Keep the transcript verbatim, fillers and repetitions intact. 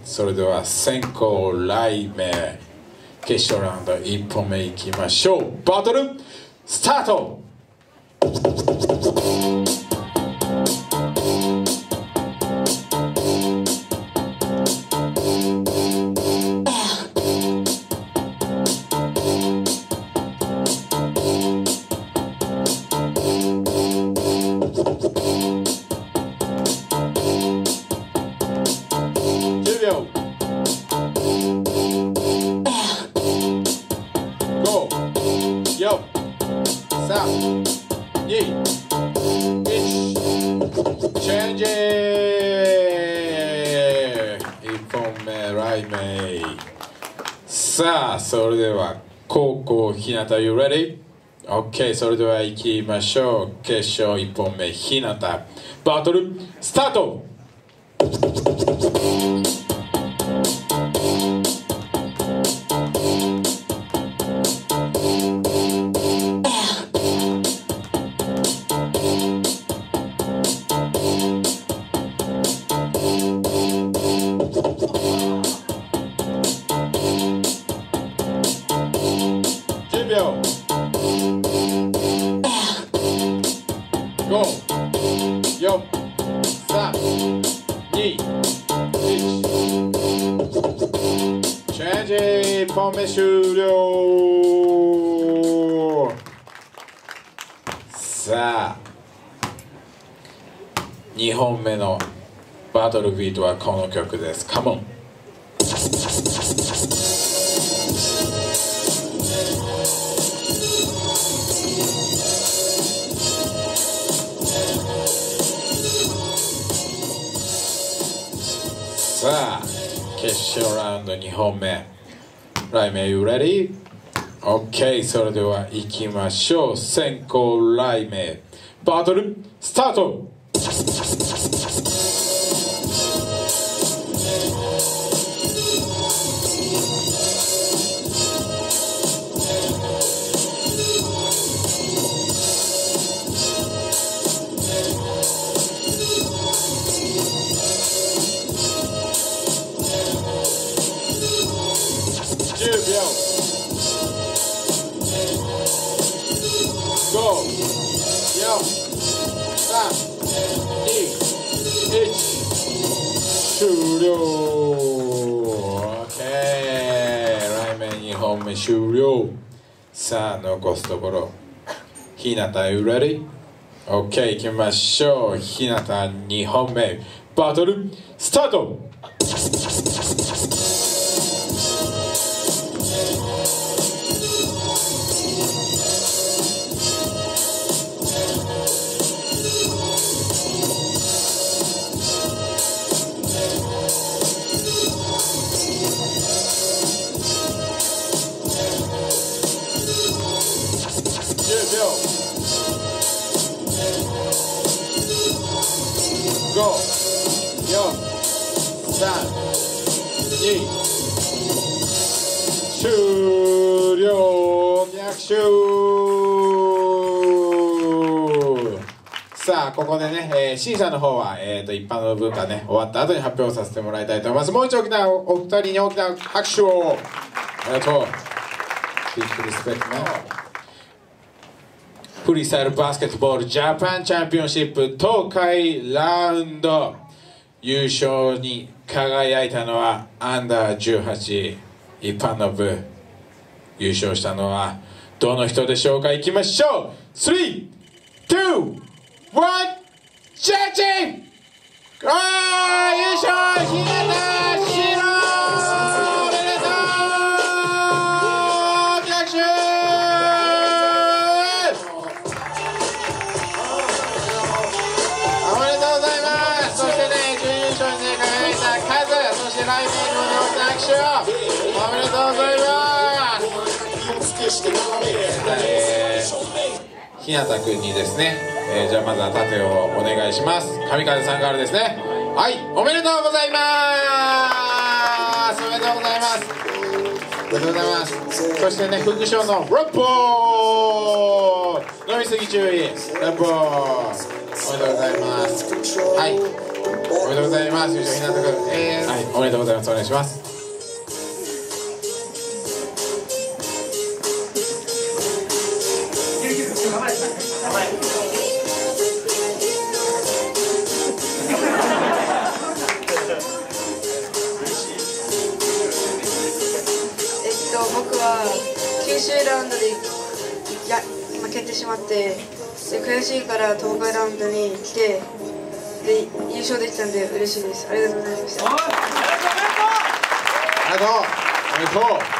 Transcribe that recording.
それでは先行雷鳴決勝ラウンドいっぽんめいきましょう。バトルスタート。じゅうびょう。ご、よん、さん、に、いち、チェンジ。いっぽんめ雷鳴。さあそれでは後攻日向 You ready? OK それでは行きましょう。決勝いっぽんめ日向バトルスタート。じゅうびょう。ご、よん、さん、に、いち、チェンジ。いっぽんめ終了。さあにほんめのバトルビートはこの曲です。カモン。さあ決勝ラウンドにほんめ雷鳴 You ready? OK それでは行きましょう。先行雷鳴バトルスタート。じゅうびょう。ご、よん、さん、に、いち、終了。 OK 雷鳴にほんめ終了。さあ残すところ日向 You ready? OK 行きましょう。日向にほんめバトルスタート。じゅうびょう。ご、よん、さん、に、終了。逆襲。さあここでね、えー、審査の方は、えー、と一般の文化ね終わった後に発表させてもらいたいと思います。もう一度大きなお二人に大きな拍手を。ありがとう。ビッグリスペクトね。フリースタイルバスケットボールジャパンチャンピオンシップ東海ラウンド優勝に輝いたのはアンダーじゅうはち一般の部。優勝したのはどの人でしょうか。いきましょう。スリー、ツー、ワン、ジャッジ。あー優勝日向史郎。おめでとう。逆襲。おめでとうございます。そしてね準優勝にね輝いたカズ、そして雷鳴の大きな拍手をおめでとうございます。えー、日向君にですね、えー、じゃあまずは盾をお願いします。神風さんからですね。はい、おめでとうございます。おめでとうございます。おめでとうございます。そしてね副賞のラッポー飲みすぎ注意ラッポーおめでとうございます。はいおめでとうごめでとうございます。優勝ひなたくん、えー、はい、おめでとうございます。お願いします。 僕は九州ラウンドでや負けてしまってで悔しいから東海ラウンドに来てで優勝できたんで嬉しいです。ありがとうございました。 ありがとう。おめでとう。